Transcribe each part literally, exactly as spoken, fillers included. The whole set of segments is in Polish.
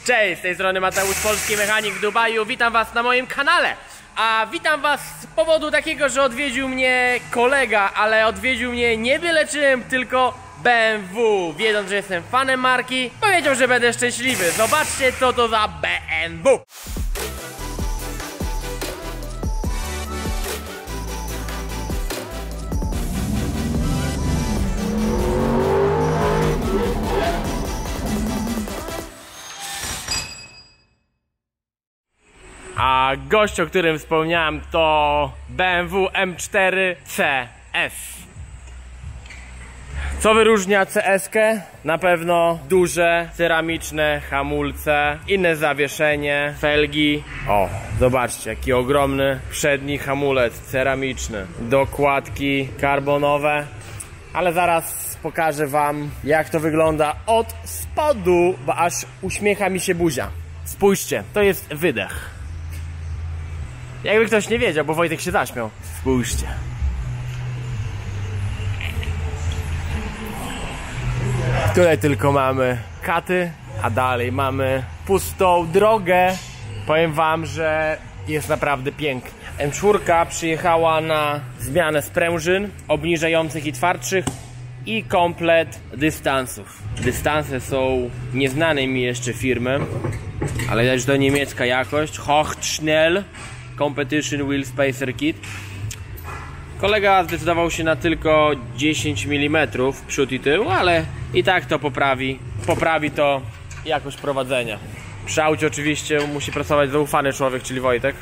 Cześć, z tej strony Mateusz, polski mechanik w Dubaju. Witam was na moim kanale. A witam was z powodu takiego, że odwiedził mnie kolega, ale odwiedził mnie nie byle czym, tylko B M W. Wiedząc, że jestem fanem marki, powiedział, że będę szczęśliwy. Zobaczcie, co to za B M W. A gość, o którym wspomniałem, to B M W M cztery C S. Co wyróżnia C S-kę? Na pewno duże, ceramiczne hamulce, inne zawieszenie, felgi. O, zobaczcie, jaki ogromny przedni hamulec ceramiczny. Dokładki karbonowe. Ale zaraz pokażę wam, jak to wygląda od spodu, bo aż uśmiecha mi się buzia. Spójrzcie, to jest wydech. Jakby ktoś nie wiedział, bo Wojtek się zaśmiał. Spójrzcie. Tutaj tylko mamy katy, a dalej mamy pustą drogę. Powiem wam, że jest naprawdę pięknie. M cztery przyjechała na zmianę sprężyn obniżających i twardszych i komplet dystansów. Dystanse są nieznane mi jeszcze firmy, ale też to niemiecka jakość. Hochschnell Competition Wheel Spacer Kit. Kolega zdecydował się na tylko dziesięć milimetrów przód i tył, ale i tak to poprawi. Poprawi to jakość prowadzenia. Przy aucie oczywiście musi pracować zaufany człowiek, czyli Wojtek.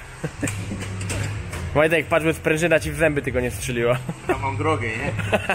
Wojtek, patrz, bo sprężyna ci w zęby tylko nie strzeliła. Tam mam drogę, nie?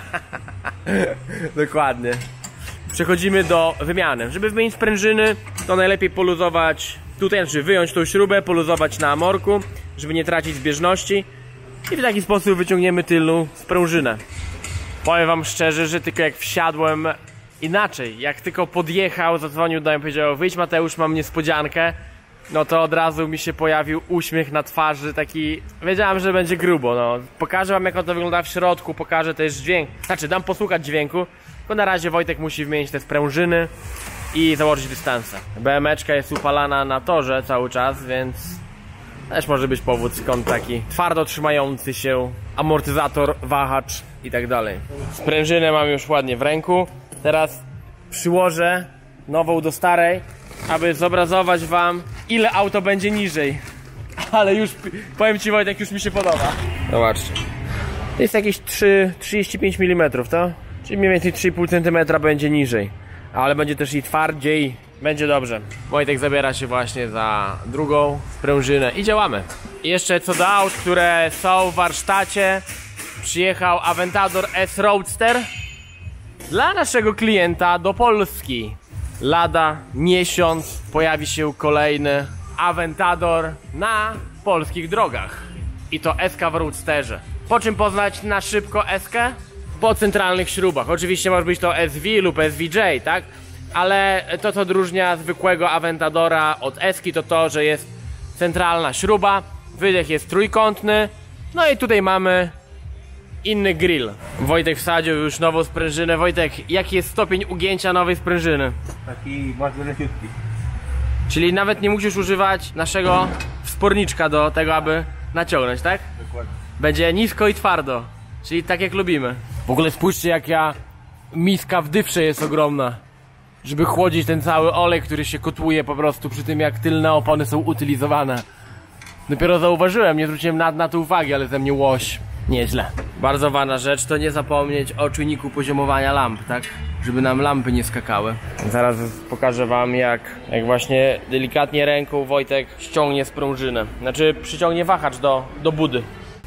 Dokładnie. Przechodzimy do wymiany. Żeby wymienić sprężyny, to najlepiej poluzować tutaj, znaczy wyjąć tą śrubę, poluzować na amorku, żeby nie tracić zbieżności, i w taki sposób wyciągniemy tylną sprężynę. Powiem wam szczerze, że tylko jak wsiadłem inaczej, jak tylko podjechał, zadzwonił do mnie i powiedział: wyjdź Mateusz, mam niespodziankę, no to od razu mi się pojawił uśmiech na twarzy, taki, wiedziałem, że będzie grubo. No. Pokażę wam, jak to wygląda w środku, pokażę też dźwięk, znaczy dam posłuchać dźwięku, bo na razie Wojtek musi wymienić te sprężyny i założyć dystanse. B Meczka jest upalana na torze cały czas, więc też może być powód, skąd taki twardo trzymający się amortyzator, wahacz i tak dalej. Sprężynę mam już ładnie w ręku. Teraz przyłożę nową do starej, aby zobrazować wam, ile auto będzie niżej. Ale już, powiem ci Wojtek, już mi się podoba. Zobaczcie. To jest jakieś trzydzieści pięć milimetrów, to? Czyli mniej więcej trzy i pół centymetra będzie niżej. Ale będzie też i twardziej, będzie dobrze. Wojtek zabiera się właśnie za drugą sprężynę i działamy. I jeszcze co do aut, które są w warsztacie, przyjechał Aventador S Roadster dla naszego klienta do Polski. Lada miesiąc pojawi się kolejny Aventador na polskich drogach. I to S-ka w Roadsterze. Po czym poznać na szybko S-kę? Po centralnych śrubach. Oczywiście może być to S V lub S V J, tak? Ale to, co odróżnia zwykłego Aventadora od S-ki, to to, że jest centralna śruba, wydech jest trójkątny, no i tutaj mamy inny grill. Wojtek wsadził już nową sprężynę. Wojtek, jaki jest stopień ugięcia nowej sprężyny? Taki bardzo leciutki. Czyli nawet nie musisz używać naszego wsporniczka do tego, aby naciągnąć, tak? Dokładnie. Będzie nisko i twardo. Czyli tak jak lubimy. W ogóle spójrzcie, jaka miska w dywsze jest ogromna, żeby chłodzić ten cały olej, który się kotłuje po prostu przy tym, jak tylne opony są utylizowane. Dopiero zauważyłem, nie zwróciłem na, na to uwagi, ale ze mnie łoś. Nieźle. Bardzo ważna rzecz to nie zapomnieć o czujniku poziomowania lamp, tak? Żeby nam lampy nie skakały. Zaraz pokażę wam, jak, jak właśnie delikatnie ręką Wojtek ściągnie sprężynę. Znaczy przyciągnie wahacz do, do budy.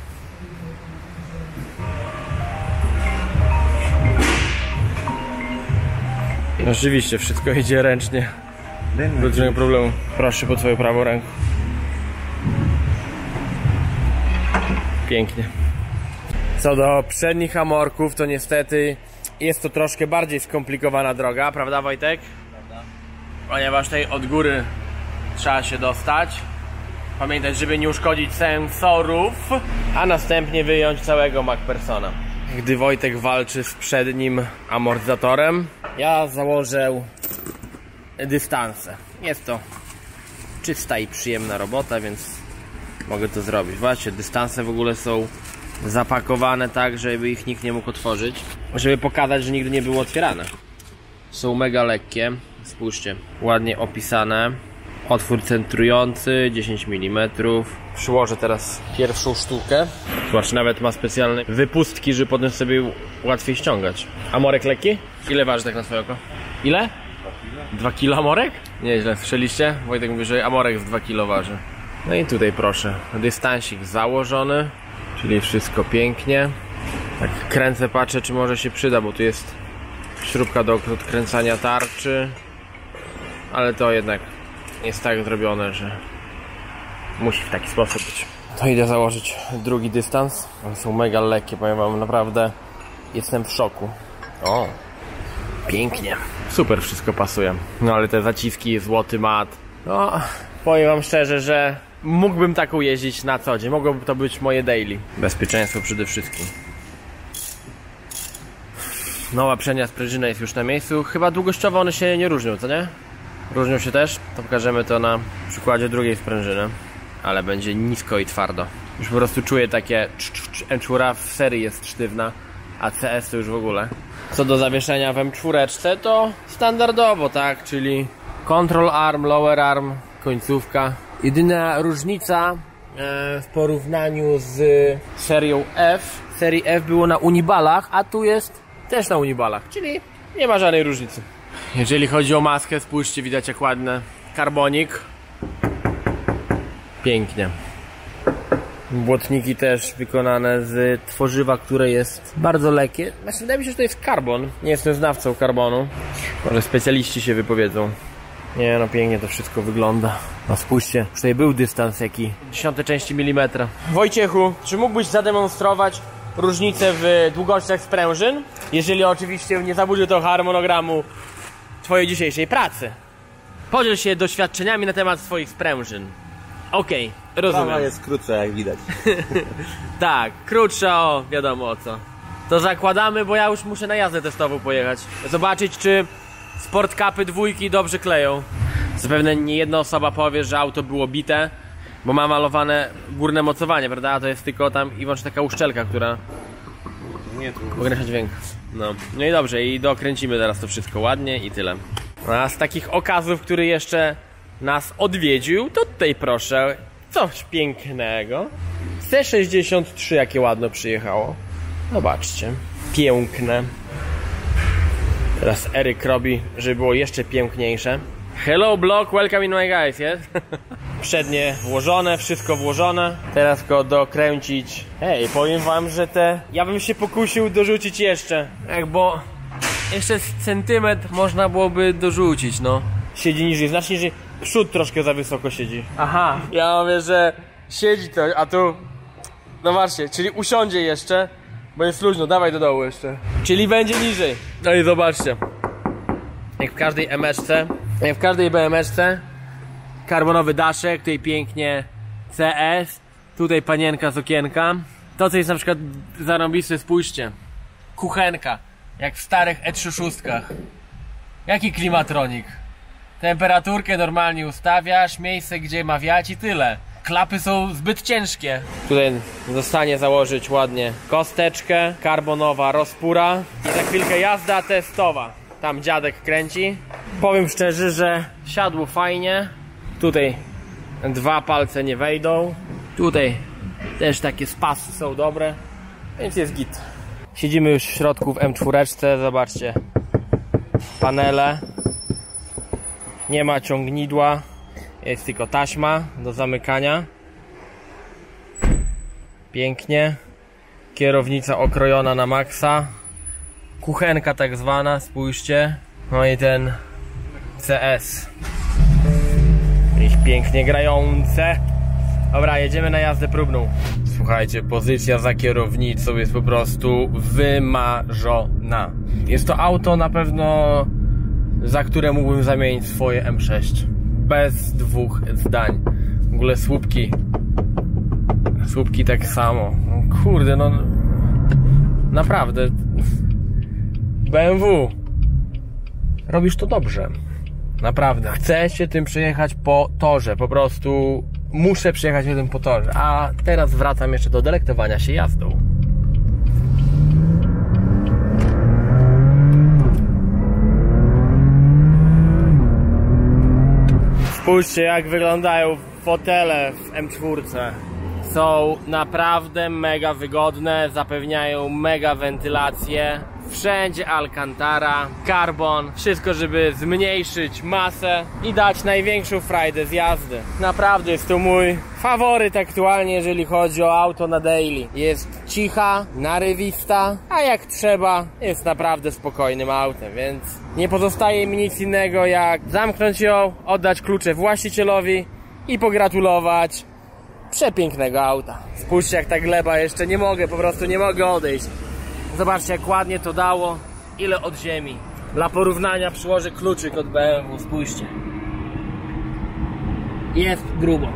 Oczywiście, wszystko idzie ręcznie. Bez żadnego problemu. Proszę pod swoją prawą ręką. Pięknie. Co do przednich amorków, to niestety jest to troszkę bardziej skomplikowana droga, prawda Wojtek? Prawda. Ponieważ tutaj od góry trzeba się dostać. Pamiętać, żeby nie uszkodzić sensorów, a następnie wyjąć całego MacPhersona. Gdy Wojtek walczy z przednim amortyzatorem, ja założę dystanse. Jest to czysta i przyjemna robota, więc mogę to zrobić. Właśnie, dystanse w ogóle są zapakowane tak, żeby ich nikt nie mógł otworzyć, żeby pokazać, że nigdy nie były otwierane. Są mega lekkie, spójrzcie, ładnie opisane. Otwór centrujący dziesięć milimetrów. Przyłożę teraz pierwszą sztukę. Zobacz, nawet ma specjalne wypustki, żeby potem sobie łatwiej ściągać. Amorek lekki? Ile waży tak na swoje oko? Ile? dwa kilo amorek? Nieźle, słyszeliście? Wojtek mówi, że amorek z dwa kilo waży. No i tutaj proszę, dystansik założony, czyli wszystko pięknie. Tak kręcę, patrzę, czy może się przyda, bo tu jest śrubka do odkręcania tarczy, ale to jednak jest tak zrobione, że musi w taki sposób być. To idę założyć drugi dystans. One są mega lekkie, powiem wam, naprawdę jestem w szoku. O, pięknie. Super wszystko pasuje. No ale te zaciski, złoty mat. No, powiem wam szczerze, że mógłbym taką jeździć na co dzień. Mogłoby to być moje daily. Bezpieczeństwo przede wszystkim. Nowa przednia sprężyna jest już na miejscu. Chyba długościowo one się nie różnią, co nie? Różnią się też. To pokażemy to na przykładzie drugiej sprężyny. Ale będzie nisko i twardo. Już po prostu czuję takie M cztery w serii jest sztywna, a C S to już w ogóle. Co do zawieszenia w M cztery, to standardowo, tak? Czyli control arm, lower arm, końcówka. Jedyna różnica e, w porównaniu z serią F. Serii F było na unibalach, a tu jest też na unibalach, czyli nie ma żadnej różnicy. Jeżeli chodzi o maskę, spójrzcie, widać jak ładny karbonik. Pięknie. Błotniki też wykonane z tworzywa, które jest bardzo lekkie. Znaczy, wydaje mi się, że to jest karbon. Nie jestem znawcą karbonu. Może specjaliści się wypowiedzą. Nie no, pięknie to wszystko wygląda. No spójrzcie, już tutaj był dystans jaki. Dziesiąte części milimetra. Wojciechu, czy mógłbyś zademonstrować różnicę w długościach sprężyn? Jeżeli oczywiście nie zaburzy to harmonogramu twojej dzisiejszej pracy. Podziel się doświadczeniami na temat swoich sprężyn. Okej, okay, rozumiem. Prawa jest krótsza, jak widać. Tak, krótsza, o, wiadomo o co. To zakładamy, bo ja już muszę na jazdę testową pojechać. Zobaczyć, czy Sport Cupy dwójki dobrze kleją. Zapewne nie jedna osoba powie, że auto było bite, bo ma malowane górne mocowanie, prawda? A to jest tylko tam i wyłącznie taka uszczelka, która Nie, tu ogranicza dźwięk. No. No i dobrze, i dokręcimy teraz to wszystko ładnie i tyle. A z takich okazów, który jeszcze nas odwiedził, to tutaj proszę, coś pięknego. C sześćdziesiąt trzy, jakie ładno przyjechało. Zobaczcie, piękne. Teraz Eryk robi, żeby było jeszcze piękniejsze. Hello block, welcome in my guys, yes? Przednie włożone, wszystko włożone. Teraz go dokręcić. Hej, powiem wam, że te... Ja bym się pokusił dorzucić jeszcze. Jak bo... Jeszcze z centymetr można byłoby dorzucić, no. Siedzi niżej, znacznie niżej. Przód troszkę za wysoko siedzi. Aha, ja mówię, że siedzi to, a tu... No właśnie, czyli usiądzie jeszcze, bo jest luźno, dawaj do dołu jeszcze. Czyli będzie niżej. No i zobaczcie. Jak w każdej emeczce, jak w każdej B Meczce, karbonowy daszek, tutaj pięknie C S, tutaj panienka z okienka. To co jest na przykład zarąbiste, spójrzcie. Kuchenka, jak w starych E trzydzieści sześć. Jaki klimatronik? Temperaturkę normalnie ustawiasz, miejsce gdzie ma wiać i tyle. Klapy są zbyt ciężkie. Tutaj zostanie założyć ładnie kosteczkę, karbonowa rozpóra i za chwilkę jazda testowa. Tam dziadek kręci. Powiem szczerze, że siadło fajnie. Tutaj dwa palce nie wejdą. Tutaj też takie spasy są dobre, więc jest git. Siedzimy już w środku w M cztery. Zobaczcie. Panele. Nie ma ciągnidła. Jest tylko taśma do zamykania. Pięknie. Kierownica okrojona na maksa. Kuchenka tak zwana, spójrzcie. No i ten C S. Ich pięknie grające. Dobra, jedziemy na jazdę próbną. Słuchajcie, pozycja za kierownicą jest po prostu wymarzona. Jest to auto na pewno, za które mógłbym zamienić swoje M sześć. Bez dwóch zdań. W ogóle słupki. Słupki tak samo. No, kurde, no... Naprawdę. B M W. Robisz to dobrze. Naprawdę. Chcę się tym przejechać po torze, po prostu muszę przejechać się tym po torze. A teraz wracam jeszcze do delektowania się jazdą. Spójrzcie, jak wyglądają fotele w M cztery. Są naprawdę mega wygodne, zapewniają mega wentylację. Wszędzie Alcantara, karbon, wszystko, żeby zmniejszyć masę i dać największą frajdę z jazdy. Naprawdę jest to mój faworyt aktualnie, jeżeli chodzi o auto na daily. Jest cicha, narywista, a jak trzeba, jest naprawdę spokojnym autem, więc nie pozostaje mi nic innego jak zamknąć ją, oddać klucze właścicielowi i pogratulować przepięknego auta. Spójrzcie, jak ta gleba, jeszcze nie mogę, po prostu nie mogę odejść. Zobaczcie, jak ładnie to dało, ile od ziemi. Dla porównania przyłożę kluczyk od B M W, spójrzcie. Jest grubo.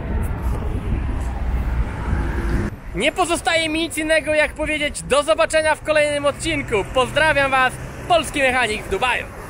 Nie pozostaje mi nic innego jak powiedzieć do zobaczenia w kolejnym odcinku. Pozdrawiam Was, polski mechanik w Dubaju.